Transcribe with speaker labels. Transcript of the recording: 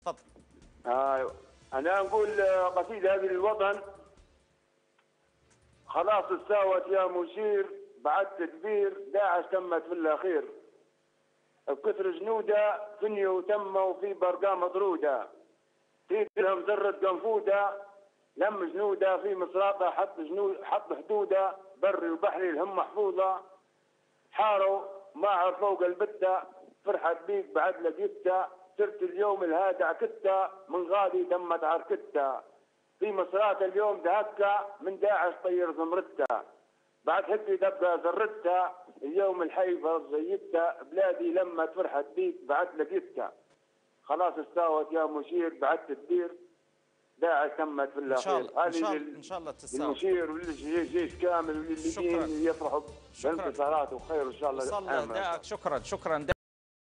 Speaker 1: تفضل.
Speaker 2: أنا نقول قصيدة هذه للوطن. خلاص استوت يا مشير بعد تدبير، داعش تمت في الأخير، بكثر جنودة فنيوا وتموا في برقة مطرودة، في لهم ذرة قنفودة، لم جنودة في مصراقة حط حدودة، بري وبحري الهم محفوظة، حاروا ما فوق البتة، فرحت بيك بعد لقيتها، صرت اليوم الهادع كتة، من غادي تمت عركتها، في مصرات اليوم دهكة، من داعش طير زمرتها، بعد حكي دبة زرتها، اليوم الحي فرض زيتها، بلادي لما فرحت بيك بعد لقيتها، خلاص استوت يا مشير بعد تدبير، داعش تمت في الاخير.
Speaker 1: ان شاء الله تستاوي.
Speaker 2: للمشير وللجيش كامل وللي يفرحوا
Speaker 1: شكرا.
Speaker 2: بانتصارات وخير ان شاء الله.
Speaker 1: وصل داعك. شكرا.